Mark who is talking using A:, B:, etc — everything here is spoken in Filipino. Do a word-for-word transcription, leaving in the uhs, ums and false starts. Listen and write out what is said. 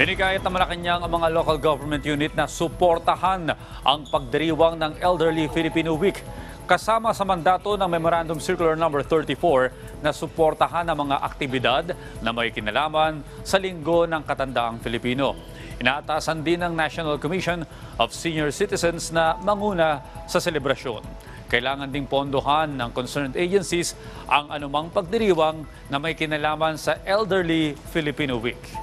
A: Hinikayat ng Malacanang ang mga local government unit na suportahan ang pagdiriwang ng Elderly Filipino Week. Kasama sa mandato ng Memorandum Circular number thirty-four na suportahan ang mga aktibidad na may kinalaman sa Linggo ng Katandaang Filipino. Inaatasan din ng National Commission of Senior Citizens na manguna sa selebrasyon. Kailangan ding pondohan ng concerned agencies ang anumang pagdiriwang na may kinalaman sa Elderly Filipino Week.